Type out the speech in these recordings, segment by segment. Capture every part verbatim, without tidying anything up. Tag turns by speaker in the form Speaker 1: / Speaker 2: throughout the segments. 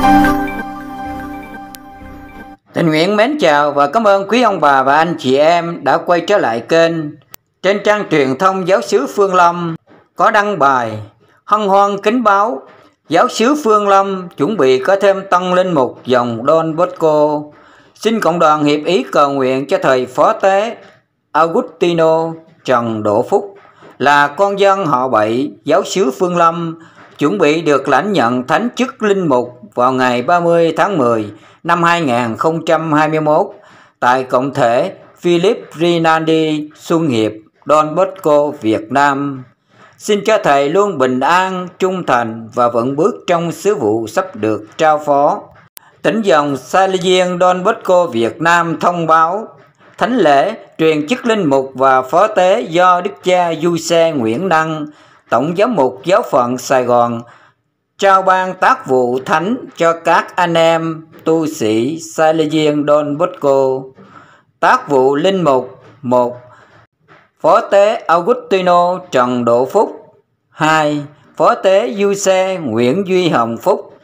Speaker 1: Tình nguyện mến chào và cảm ơn quý ông bà và anh chị em đã quay trở lại kênh. Trên trang truyền thông Giáo xứ Phương Lâm có đăng bài hân hoan kính báo Giáo xứ Phương Lâm chuẩn bị có thêm tân linh mục dòng Don Bosco. Xin cộng đoàn hiệp ý cầu nguyện cho thầy phó tế Augustino Trần Độ Phúc là con dân họ Bảy, Giáo xứ Phương Lâm, chuẩn bị được lãnh nhận thánh chức linh mục vào ngày ba mươi tháng mười năm hai nghìn không trăm hai mươi mốt tại Cộng thể Philip Rinaldi Xuân Hiệp, Don Bosco, Việt Nam. Xin cho thầy luôn bình an, trung thành và vững bước trong sứ vụ sắp được trao phó. Tỉnh dòng Salesian Don Bosco Việt Nam thông báo thánh lễ truyền chức linh mục và phó tế do Đức cha Giuse Nguyễn Năng, Tổng giám mục giáo phận Sài Gòn, trao ban tác vụ thánh cho các anh em tu sĩ Salesian Don Bosco. Tác vụ linh mục: một. Phó tế Augustino Trần Độ Phúc. hai. Phó tế Giuse Nguyễn Duy Hồng Phúc.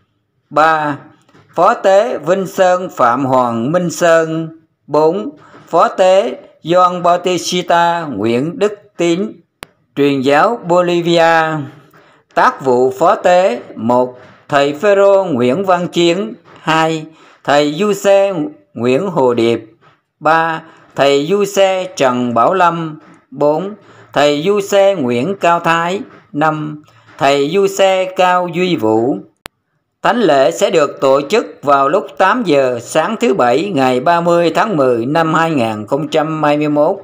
Speaker 1: ba. Phó tế Vinh Sơn Phạm Hoàng Minh Sơn. bốn. Phó tế Gioan Bautista Nguyễn Đức Tín, truyền giáo Bolivia. Tác vụ phó tế: một. Thầy Phêrô Nguyễn Văn Chiến. hai. Thầy Giuse Nguyễn Hồ Điệp. ba. Thầy Giuse Trần Bảo Lâm. bốn. Thầy Giuse Nguyễn Cao Thái. năm. Thầy Giuse Cao Duy Vũ. Thánh lễ sẽ được tổ chức vào lúc tám giờ sáng thứ Bảy ngày ba mươi tháng mười năm hai nghìn không trăm hai mươi mốt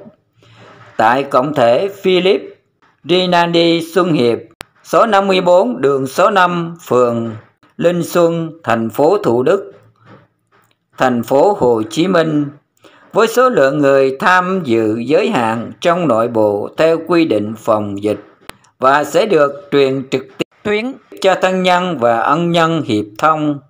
Speaker 1: tại Cộng thể Philip Rinaldi Xuân Hiệp, số năm mươi bốn đường số năm, phường Linh Xuân, thành phố Thủ Đức, thành phố Hồ Chí Minh, với số lượng người tham dự giới hạn trong nội bộ theo quy định phòng dịch và sẽ được truyền trực tuyến cho thân nhân và ân nhân hiệp thông.